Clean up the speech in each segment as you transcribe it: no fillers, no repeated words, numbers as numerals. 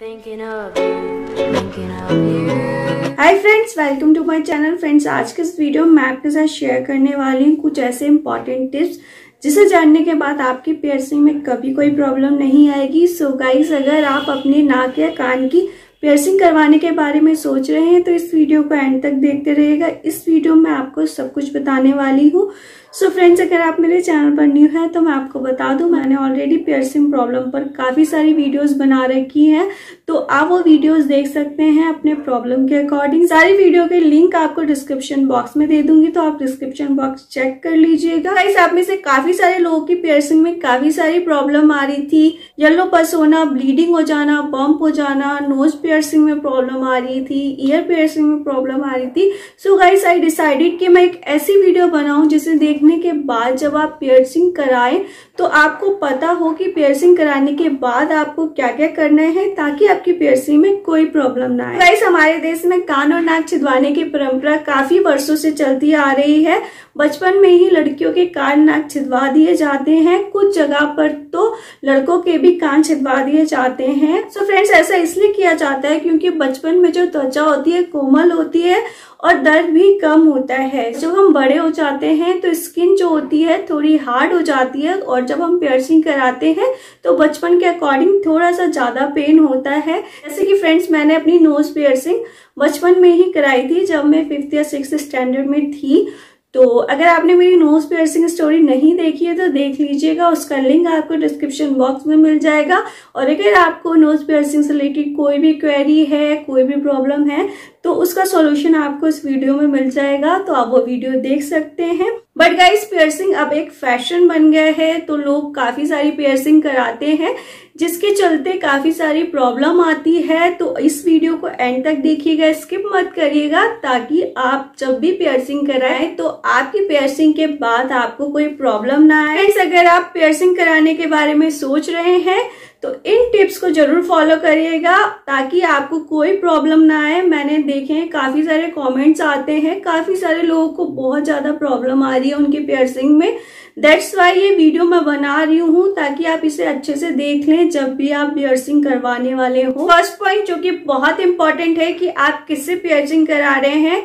Hi friends, welcome to my channel. Friends, आज के इस वीडियो में मैं आपके साथ शेयर करने वाली हूँ कुछ ऐसे इंपॉर्टेंट टिप्स जिसे जानने के बाद आपकी पियर्सिंग में कभी कोई प्रॉब्लम नहीं आएगी। सो गाइस, अगर आप अपने नाक या कान की पियर्सिंग करवाने के बारे में सोच रहे हैं तो इस वीडियो को एंड तक देखते रहिएगा। इस वीडियो में आपको सब कुछ बताने वाली हूँ। सो फ्रेंड्स, अगर आप मेरे चैनल पर न्यू है तो मैं आपको बता दूं, मैंने ऑलरेडी पियर्सिंग प्रॉब्लम पर काफी सारी वीडियोस बना रखी हैं, तो आप वो वीडियोस देख सकते हैं अपने प्रॉब्लम के अकॉर्डिंग। सारी वीडियो के लिंक आपको डिस्क्रिप्शन बॉक्स में दे दूंगी, तो आप डिस्क्रिप्शन बॉक्स चेक कर लीजिएगा। गाइस, आप में से काफी सारे लोगों की पियर्सिंग में काफी सारी प्रॉब्लम आ रही थी। येलो पस होना, ब्लीडिंग हो जाना, बम्प हो जाना, नोज पियर्सिंग में प्रॉब्लम आ रही थी, ईयर पियर्सिंग में प्रॉब्लम आ रही थी। सो गाइस, आई डिसाइडेड कि मैं एक ऐसी वीडियो बनाऊं जिसे देखने के बाद जब आप पियर्सिंग कराएं तो आपको पता हो कि पियर्सिंग कराने के बाद आपको क्या क्या करना है ताकि आपकी पियर्सिंग में कोई प्रॉब्लम ना आए। गाइस, हमारे देश में कान और नाक छिदवाने की परंपरा काफी वर्षों से चलती आ रही है। बचपन में ही लड़कियों के कान नाक छिदवा दिए जाते हैं, कुछ जगह पर तो लड़कों के भी कान छिदवा दिए जाते हैं। सो फ्रेंड्स, ऐसा इसलिए किया जाता है क्योंकि बचपन में जो त्वचा होती है कोमल होती है और दर्द भी कम होता है। जब हम बड़े हो जाते हैं तो स्किन जो होती है थोड़ी हार्ड हो जाती है, और जब हम पियर्सिंग कराते हैं तो बचपन के अकॉर्डिंग थोड़ा सा ज्यादा पेन होता है। जैसे कि फ्रेंड्स, मैंने अपनी नोज पियर्सिंग बचपन में ही कराई थी जब मैं 5th या 6th स्टैंडर्ड में थी। तो अगर आपने मेरी नोज पियर्सिंग स्टोरी नहीं देखी है तो देख लीजिएगा, उसका लिंक आपको डिस्क्रिप्शन बॉक्स में मिल जाएगा। और अगर आपको नोज पियर्सिंग से रिलेटेड कोई भी क्वेरी है, कोई भी प्रॉब्लम है, तो उसका सॉल्यूशन आपको इस वीडियो में मिल जाएगा, तो आप वो वीडियो देख सकते हैं। बट गाइस, पियर्सिंग अब एक फैशन बन गया है, तो लोग काफी सारी पियर्सिंग कराते हैं जिसके चलते काफी सारी प्रॉब्लम आती है। तो इस वीडियो को एंड तक देखिएगा, स्किप मत करिएगा, ताकि आप जब भी पियर्सिंग कराएं तो आपकी पियर्सिंग के बाद आपको कोई प्रॉब्लम ना आए। अगर आप पियर्सिंग कराने के बारे में सोच रहे हैं तो इन टिप्स को जरूर फॉलो करिएगा ताकि आपको कोई प्रॉब्लम ना आए। मैंने देखे हैं काफी सारे कमेंट्स आते हैं, काफी सारे लोगों को बहुत ज्यादा प्रॉब्लम आ रही है उनकी पियर्सिंग में। दैट्स वाई ये वीडियो मैं बना रही हूँ ताकि आप इसे अच्छे से देख लें जब भी आप पियर्सिंग करवाने वाले हो। फर्स्ट पॉइंट जो कि बहुत इंपॉर्टेंट है कि आप किससे पियर्सिंग करा रहे हैं।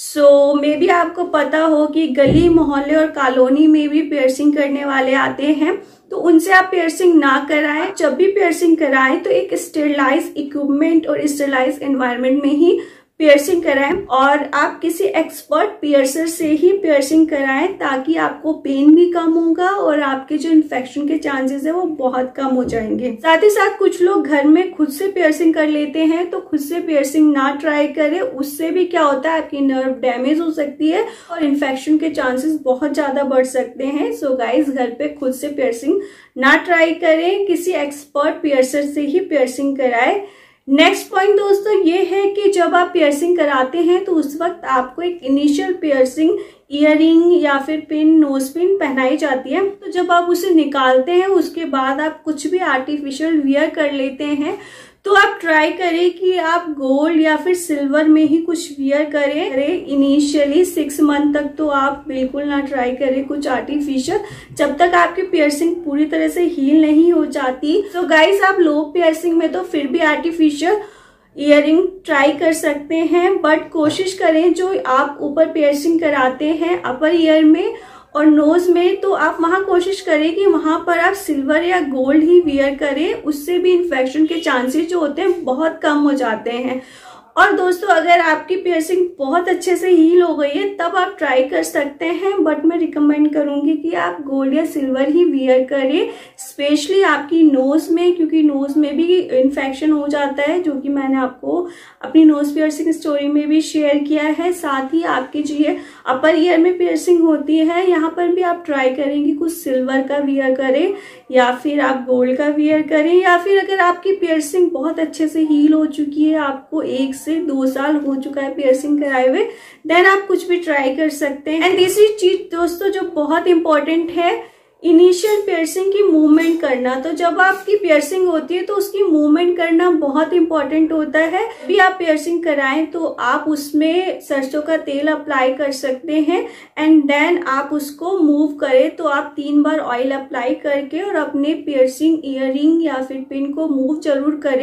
सो मे बी आपको पता हो कि गली मोहल्ले और कॉलोनी में भी पियर्सिंग करने वाले आते हैं, तो उनसे आप पियर्सिंग ना कराएं। जब भी पियर्सिंग कराएं तो एक स्टेरिलाइज इक्विपमेंट और स्टेरिलाइज एनवायरनमेंट में ही पियर्सिंग कराएं, और आप किसी एक्सपर्ट पियर्सर से ही पियर्सिंग कराएं ताकि आपको पेन भी कम होगा और आपके जो इन्फेक्शन के चांसेस है वो बहुत कम हो जाएंगे। साथ ही साथ कुछ लोग घर में खुद से पियर्सिंग कर लेते हैं, तो खुद से पियर्सिंग ना ट्राई करें। उससे भी क्या होता है, आपकी नर्व डैमेज हो सकती है और इन्फेक्शन के चांसेस बहुत ज्यादा बढ़ सकते हैं। सो गाइस, घर पे खुद से पियर्सिंग ना ट्राई करें, किसी एक्सपर्ट पियर्सर से ही पियर्सिंग कराएं। नेक्स्ट पॉइंट दोस्तों ये है कि जब आप पियर्सिंग कराते हैं तो उस वक्त आपको एक इनिशियल पियर्सिंग ईयरिंग या फिर पिन, नोज पिन पहनाई जाती है। तो जब आप उसे निकालते हैं उसके बाद आप कुछ भी आर्टिफिशियल वियर कर लेते हैं, तो आप ट्राई करें कि आप गोल्ड या फिर सिल्वर में ही कुछ वियर करें। इनिशियली 6 मंथ तक तो आप बिल्कुल ना ट्राई करें कुछ आर्टिफिशियल, जब तक आपकी पियर्सिंग पूरी तरह से हील नहीं हो जाती। तो गाइस, आप लो पियर्सिंग में तो फिर भी आर्टिफिशियल ईयरिंग ट्राई कर सकते हैं, बट कोशिश करें जो आप ऊपर पियर्सिंग कराते हैं अपर ईयर में और नोज में, तो आप वहां कोशिश करें कि वहां पर आप सिल्वर या गोल्ड ही वियर करें। उससे भी इन्फेक्शन के चांसेस जो होते हैं बहुत कम हो जाते हैं। और दोस्तों, अगर आपकी पियर्सिंग बहुत अच्छे से हील हो गई है तब आप ट्राई कर सकते हैं, बट मैं रिकमेंड करूंगी कि आप गोल्ड या सिल्वर ही वियर करें, स्पेशली आपकी नोज में, क्योंकि नोज में भी इन्फेक्शन हो जाता है, जो कि मैंने आपको अपनी नोज पियर्सिंग स्टोरी में भी शेयर किया है। साथ ही आपकी जो ये अपर ईयर में पियर्सिंग होती है, यहाँ पर भी आप ट्राई करेंगे कुछ सिल्वर का वियर करें या फिर आप गोल्ड का वियर करें, या फिर अगर आपकी पियर्सिंग बहुत अच्छे से हील हो चुकी है, आपको 1 से 2 साल हो चुका है पियर्सिंग कराए हुए, देन आप कुछ भी ट्राई कर सकते हैं। एंड तीसरी चीज दोस्तों जो बहुत इंपॉर्टेंट है, इनिशियल पियर्सिंग की मूवमेंट करना। तो जब आपकी पियर्सिंग होती है तो उसकी मूवमेंट करना बहुत इंपॉर्टेंट होता है। भी आप पियर्सिंग कराएं तो आप उसमें सरसों का तेल अप्लाई कर सकते हैं एंड देन आप उसको मूव करें। तो आप 3 बार ऑयल अप्लाई करके और अपने पियर्सिंग ईयरिंग या फिर पिन को मूव जरूर करें।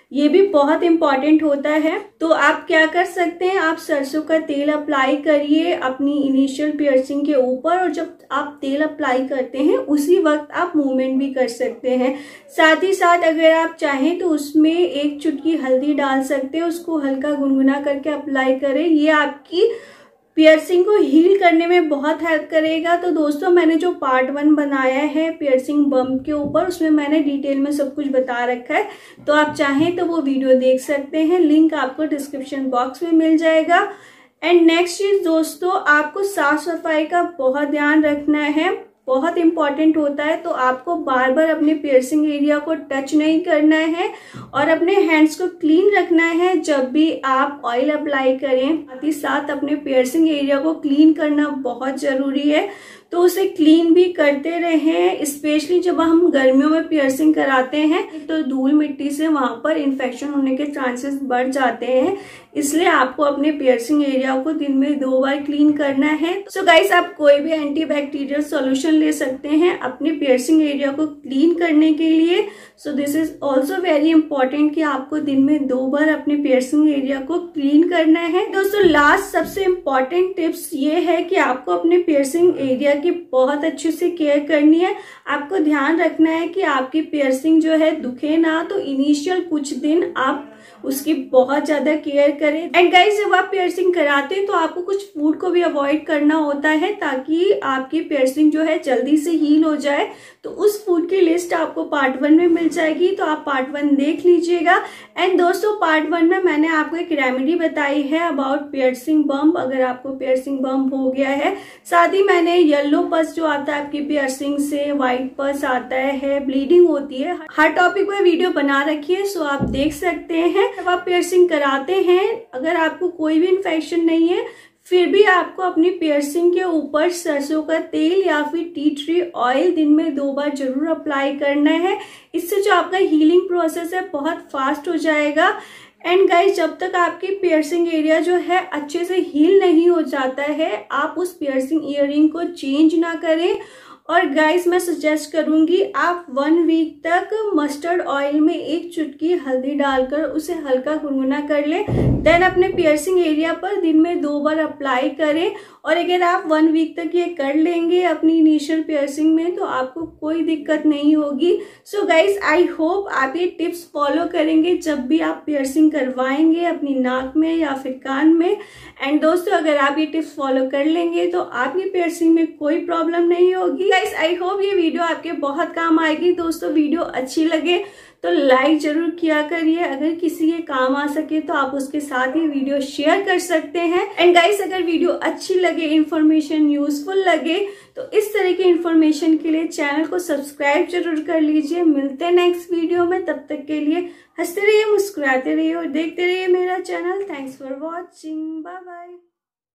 ये भी बहुत इंपॉर्टेंट होता है। तो आप क्या कर सकते हैं, आप सरसों का तेल अप्लाई करिए अपनी इनिशियल पियर्सिंग के ऊपर, और जब आप तेल अप्लाई करते हैं उसी वक्त आप मूवमेंट भी कर सकते हैं। साथ ही साथ अगर आप चाहें तो उसमें 1 चुटकी हल्दी डाल सकते हैं, उसको हल्का गुनगुना करके अप्लाई करें। ये आपकी पियर्सिंग को हील करने में बहुत हेल्प करेगा। तो दोस्तों मैंने जो पार्ट 1 बनाया है पियर्सिंग बम्प के ऊपर, उसमें मैंने डिटेल में सब कुछ बता रखा है, तो आप चाहें तो वो वीडियो देख सकते हैं, लिंक आपको डिस्क्रिप्शन बॉक्स में मिल जाएगा। एंड नेक्स्ट चीज दोस्तों, आपको साफ सफाई का बहुत ध्यान रखना है, बहुत इंपॉर्टेंट होता है। तो आपको बार बार अपने पियर्सिंग एरिया को टच नहीं करना है और अपने हैंड्स को क्लीन रखना है जब भी आप ऑयल अप्लाई करें। साथ ही साथ अपने पियर्सिंग एरिया को क्लीन करना बहुत जरूरी है, तो उसे क्लीन भी करते रहें। स्पेशली जब हम गर्मियों में पियर्सिंग कराते हैं तो धूल मिट्टी से वहां पर इन्फेक्शन होने के चांसेस बढ़ जाते हैं, इसलिए आपको अपने पियर्सिंग एरिया को दिन में 2 बार क्लीन करना है। सो गाइस, आप कोई भी एंटीबैक्टीरियल सॉल्यूशन ले सकते हैं अपने पियर्सिंग एरिया को क्लीन करने के लिए। So this is also very important कि आपको दिन में 2 बार अपने पियर्सिंग एरिया को क्लीन करना है। दोस्तों लास्ट सबसे इम्पोर्टेंट टिप्स ये है कि आपको अपने पियर्सिंग एरिया की बहुत अच्छे से केयर करनी है। आपको ध्यान रखना है कि आपकी पियर्सिंग जो है दुखे ना, तो इनिशियल कुछ दिन आप उसकी बहुत ज्यादा केयर करें। एंड गाइस, जब आप पियर्सिंग कराते हैं तो आपको कुछ फूड को भी अवॉइड करना होता है ताकि आपकी पियर्सिंग जो है जल्दी से हील हो जाए। तो उस फूड की लिस्ट आपको पार्ट 1 में मिल जाएगी, तो आप पार्ट 1 देख लीजिएगा। एंड दोस्तों पार्ट 1 में मैंने आपको एक रेमेडी बताई है अबाउट पियर्सिंग बम्प, अगर आपको पियर्सिंग बम्प हो गया है। साथ ही मैंने येलो पस जो आता है आपकी पियर्सिंग से, व्हाइट पस आता है, ब्लीडिंग होती है, हर टॉपिक पे वीडियो बना रखी है, सो आप देख सकते हैं। जब आप पियर्सिंग कराते हैं, अगर आपको कोई भी इन्फेक्शन नहीं है फिर भी आपको अपनी पियर्सिंग के ऊपर सरसों का तेल या फिर टी ट्री ऑयल दिन में 2 बार जरूर अप्लाई करना है। इससे जो आपका हीलिंग प्रोसेस है बहुत फास्ट हो जाएगा। एंड गाइस, जब तक आपकी पियर्सिंग एरिया जो है अच्छे से हील नहीं हो जाता है, आप उस पियर्सिंग ईयरिंग को चेंज ना करें। और गाइस, मैं सजेस्ट करूंगी आप 1 वीक तक मस्टर्ड ऑयल में 1 चुटकी हल्दी डालकर उसे हल्का गुनगुना कर ले, देन अपने पियर्सिंग एरिया पर दिन में 2 बार अप्लाई करें। और अगर आप 1 वीक तक ये कर लेंगे अपनी इनिशियल पियर्सिंग में तो आपको कोई दिक्कत नहीं होगी। सो गाइस, आई होप आप ये टिप्स फॉलो करेंगे जब भी आप पियर्सिंग करवाएंगे अपनी नाक में या फिर कान में। एंड दोस्तों, अगर आप ये टिप्स फॉलो कर लेंगे तो आपकी पियर्सिंग में कोई प्रॉब्लम नहीं होगी। गाइस, आई होप ये वीडियो आपके बहुत काम आएगी। दोस्तों वीडियो अच्छी लगे तो लाइक जरूर किया करिए, अगर किसी के काम आ सके तो आप उसके साथ ही वीडियो शेयर कर सकते हैं। एंड गाइस, अगर वीडियो अच्छी लगे, इंफॉर्मेशन यूजफुल लगे, तो इस तरह की इंफॉर्मेशन के लिए चैनल को सब्सक्राइब जरूर कर लीजिए। मिलते हैं नेक्स्ट वीडियो में, तब तक के लिए हंसते रहिए, मुस्कुराते रहिए और देखते रहिए मेरा channel. Thanks for watching, bye bye.